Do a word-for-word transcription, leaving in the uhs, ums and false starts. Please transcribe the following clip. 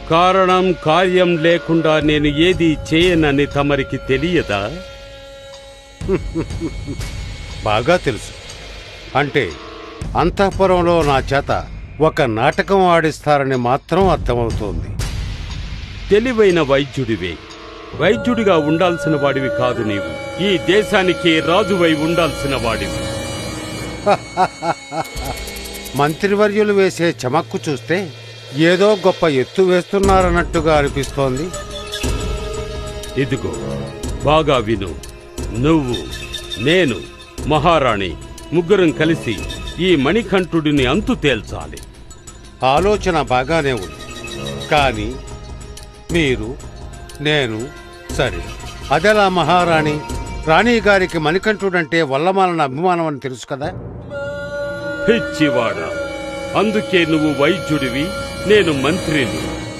కారణం కార్యం లేకుండా నేను ఏది చేయనని తమరికి తెలియదా? బాగా తెలుసు. అంటే అంతఃపురంలో నా చేత ఒక నాటకం ఆడిస్తారని మాత్రం అర్థమవుతోంది. తెలివైన వైద్యుడివే. వైద్యుడిగా ఉండాల్సిన వాడివి కాదు నీవు. ఈ దేశానికి రాజువై ఉండాల్సిన వాడివి. మంత్రివర్యులు వేసే చమక్కు చూస్తే ఏదో గొప్ప ఎత్తు వేస్తున్నారన్నట్టుగా అనిపిస్తోంది. ఇదిగో బాగా విను. నువ్వు, నేను, మహారాణి ముగ్గురం కలిసి ఈ మణికంఠుడిని అంతు తేల్చాలి. ఆలోచన బాగానే ఉంది. కానీ మీరు, నేను, సరే అదెలా మహారాణి? రాణి గారికి మణికంఠుడంటే వల్లమాలన అభిమానం అని తెలుసు కదా. పిచ్చివాడా, అందుకే నువ్వు వైద్యుడివి, నేను మంత్రిని.